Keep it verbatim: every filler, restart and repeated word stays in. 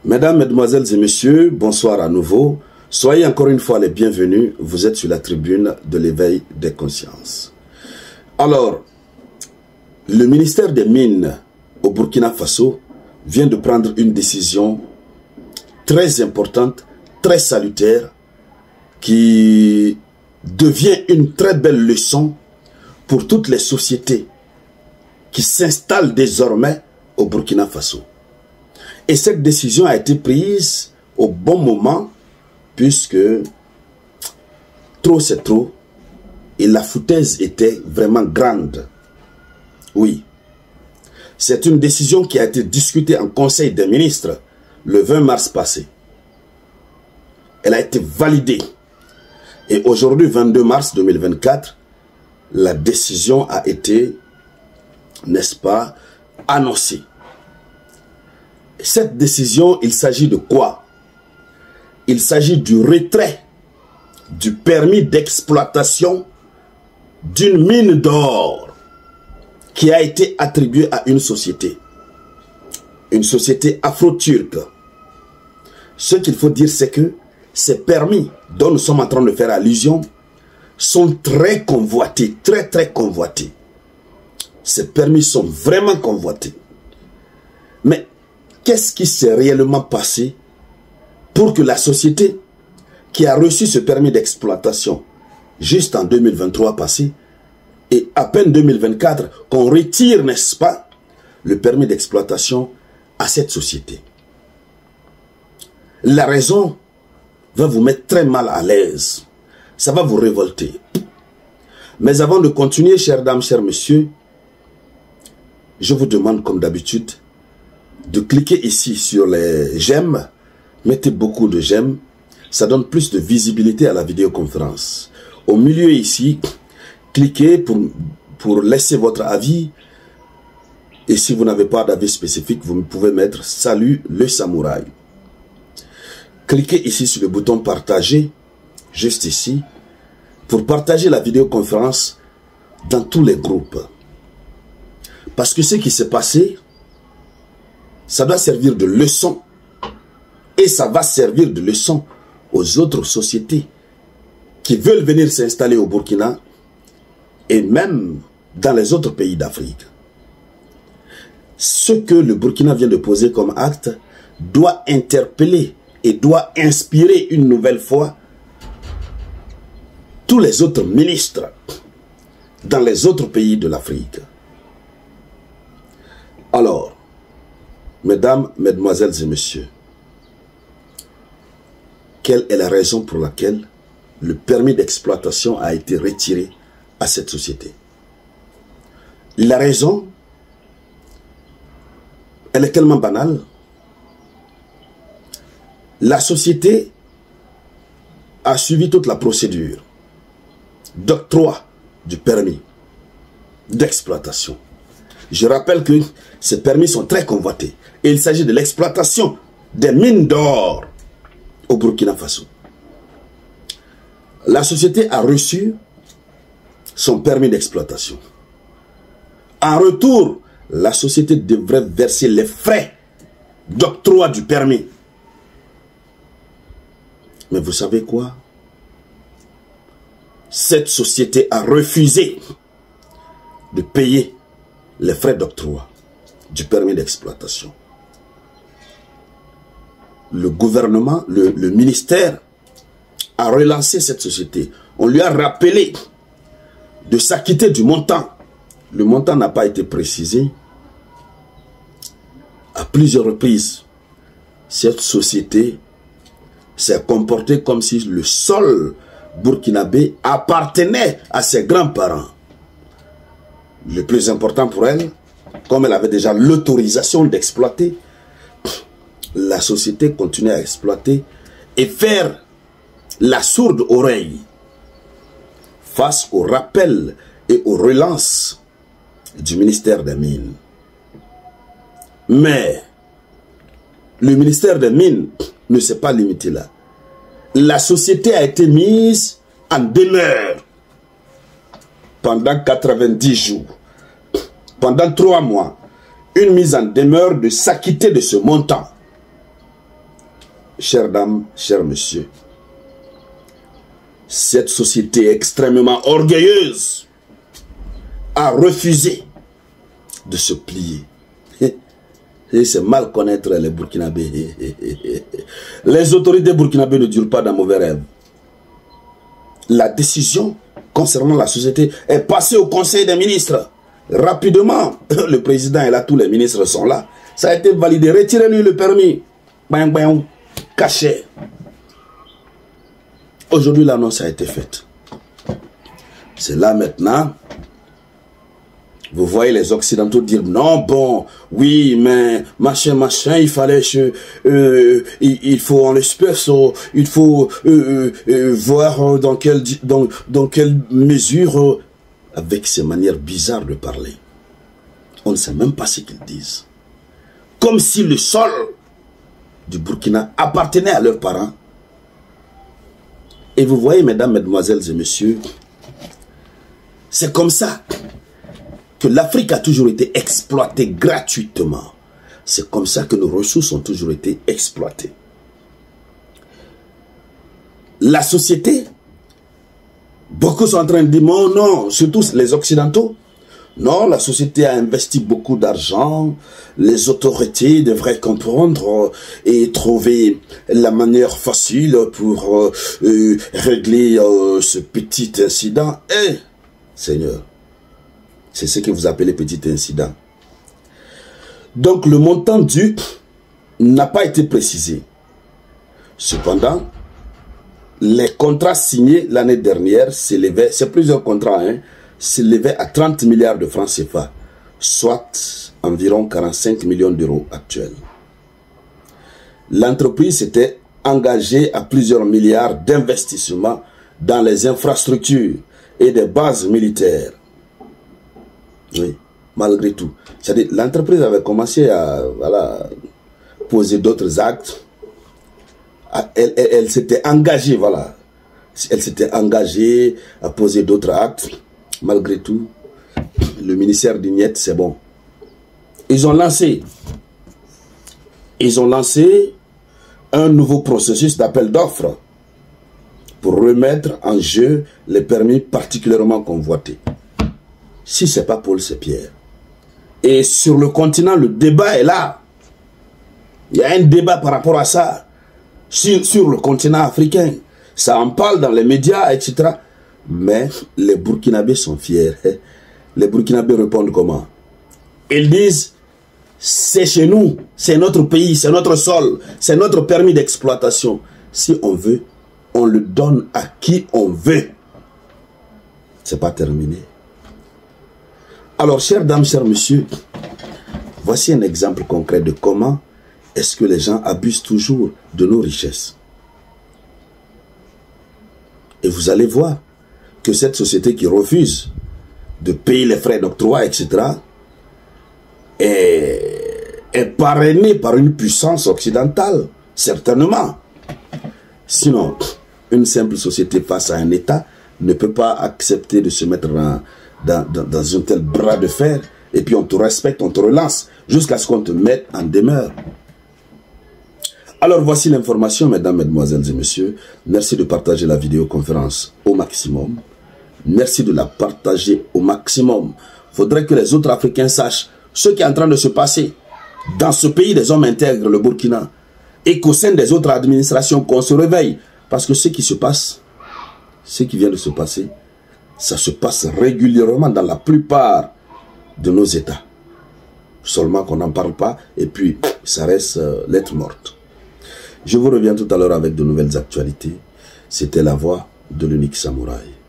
Mesdames, Mesdemoiselles et Messieurs, bonsoir à nouveau. Soyez encore une fois les bienvenus. Vous êtes sur la tribune de l'éveil des consciences. Alors, le ministère des Mines au Burkina Faso vient de prendre une décision très importante, très salutaire, qui devient une très belle leçon pour toutes les sociétés qui s'installent désormais au Burkina Faso. Et cette décision a été prise au bon moment, puisque trop c'est trop, et la foutaise était vraiment grande. Oui, c'est une décision qui a été discutée en Conseil des ministres le vingt mars passé. Elle a été validée. Et aujourd'hui, vingt-deux mars deux mille vingt-quatre, la décision a été, n'est-ce pas, annoncée. Cette décision, il s'agit de quoi? Il s'agit du retrait du permis d'exploitation d'une mine d'or qui a été attribuée à une société, une société afro-turque. Ce qu'il faut dire, c'est que ces permis dont nous sommes en train de faire allusion sont très convoités, très très convoités. Ces permis sont vraiment convoités. Mais qu'est-ce qui s'est réellement passé pour que la société qui a reçu ce permis d'exploitation juste en deux mille vingt-trois passé et à peine deux mille vingt-quatre qu'on retire, n'est-ce pas, le permis d'exploitation à cette société? La raison va vous mettre très mal à l'aise. Ça va vous révolter. Mais avant de continuer, chères dames, chers messieurs, je vous demande comme d'habitude de cliquer ici sur les j'aime. Mettez beaucoup de j'aime. Ça donne plus de visibilité à la vidéoconférence. Au milieu ici, cliquez pour, pour laisser votre avis. Et si vous n'avez pas d'avis spécifique, vous pouvez mettre salut le samouraï. Cliquez ici sur le bouton partager, juste ici, pour partager la vidéoconférence dans tous les groupes. Parce que ce qui s'est passé, ça doit servir de leçon. Et ça va servir de leçon aux autres sociétés qui veulent venir s'installer au Burkina et même dans les autres pays d'Afrique. Ce que le Burkina vient de poser comme acte doit interpeller et doit inspirer une nouvelle fois tous les autres ministres dans les autres pays de l'Afrique. Alors, mesdames, mesdemoiselles et messieurs, quelle est la raison pour laquelle le permis d'exploitation a été retiré à cette société? La raison, elle est tellement banale. La société a suivi toute la procédure d'octroi du permis d'exploitation. Je rappelle que ces permis sont très convoités. Et il s'agit de l'exploitation des mines d'or au Burkina Faso. La société a reçu son permis d'exploitation. En retour, la société devrait verser les frais d'octroi du permis. Mais vous savez quoi? Cette société a refusé de payer les frais d'octroi du permis d'exploitation. Le gouvernement, le, le ministère a relancé cette société. On lui a rappelé de s'acquitter du montant. Le montant n'a pas été précisé. À plusieurs reprises, cette société s'est comportée comme si le sol burkinabé appartenait à ses grands-parents. Le plus important pour elle, comme elle avait déjà l'autorisation d'exploiter, la société continuait à exploiter et faire la sourde oreille face aux rappels et aux relances du ministère des Mines. Mais le ministère des Mines ne s'est pas limité là. La société a été mise en demeure pendant quatre-vingt-dix jours, pendant trois mois, une mise en demeure de s'acquitter de ce montant. chères dames, chers messieurs, cette société extrêmement orgueilleuse a refusé de se plier. Et c'est mal connaître les Burkinabés. Les autorités burkinabées ne durent pas dans mauvais rêves. La décision concernant la société est passée au Conseil des ministres. Rapidement, le président est là, tous les ministres sont là. Ça a été validé. Retirez-lui le permis. Bang, bang, caché. Aujourd'hui, l'annonce a été faite. C'est là maintenant. Vous voyez les Occidentaux dire non, bon, oui, mais machin, machin, il fallait, euh, il, il faut en espèce, il faut euh, euh, voir dans quelle, dans, dans quelle mesure, euh, avec ces manières bizarres de parler. On ne sait même pas ce qu'ils disent. Comme si le sol du Burkina appartenait à leurs parents. Et vous voyez, mesdames, mesdemoiselles et messieurs, c'est comme ça que l'Afrique a toujours été exploitée gratuitement. C'est comme ça que nos ressources ont toujours été exploitées. La société, beaucoup sont en train de dire, non, non, surtout les Occidentaux, non, la société a investi beaucoup d'argent, les autorités devraient comprendre et trouver la manière facile pour euh, euh, régler euh, ce petit incident. Eh, Seigneur, c'est ce que vous appelez petit incident. Donc le montant dû n'a pas été précisé. Cependant, les contrats signés l'année dernière s'élevaient, c'est plusieurs contrats, hein, s'élevaient à trente milliards de francs C F A, soit environ quarante-cinq millions d'euros actuels. L'entreprise s'était engagée à plusieurs milliards d'investissements dans les infrastructures et des bases militaires. Oui, malgré tout. C'est-à-dire, l'entreprise avait commencé à voilà, poser d'autres actes. Elle, elle, elle s'était engagée, voilà. Elle s'était engagée à poser d'autres actes. Malgré tout, le ministère du Niet, c'est bon. Ils ont lancé, ils ont lancé un nouveau processus d'appel d'offres pour remettre en jeu les permis particulièrement convoités. Si ce n'est pas Paul, c'est Pierre. Et sur le continent, le débat est là. Il y a un débat par rapport à ça. Sur, sur le continent africain. Ça en parle dans les médias, et cetera. Mais les Burkinabés sont fiers. Les Burkinabés répondent comment? Ils disent, c'est chez nous, c'est notre pays, c'est notre sol, c'est notre permis d'exploitation. Si on veut, on le donne à qui on veut. C'est pas terminé. Alors, chères dames, chers messieurs, voici un exemple concret de comment est-ce que les gens abusent toujours de nos richesses. Et vous allez voir que cette société qui refuse de payer les frais d'octroi, et cetera, est, est parrainée par une puissance occidentale, certainement. Sinon, une simple société face à un État ne peut pas accepter de se mettre dans... Dans, dans, dans un tel bras de fer, et puis on te respecte, on te relance, jusqu'à ce qu'on te mette en demeure. Alors voici l'information, mesdames, mesdemoiselles et messieurs. Merci de partager la vidéoconférence au maximum. Merci de la partager au maximum. Il faudrait que les autres Africains sachent ce qui est en train de se passer dans ce pays des hommes intègres, le Burkina, et qu'au sein des autres administrations, qu'on se réveille. Parce que ce qui se passe, ce qui vient de se passer, ça se passe régulièrement dans la plupart de nos États. Seulement qu'on n'en parle pas et puis ça reste euh, lettre morte. Je vous reviens tout à l'heure avec de nouvelles actualités. C'était la voix de l'unique samouraï.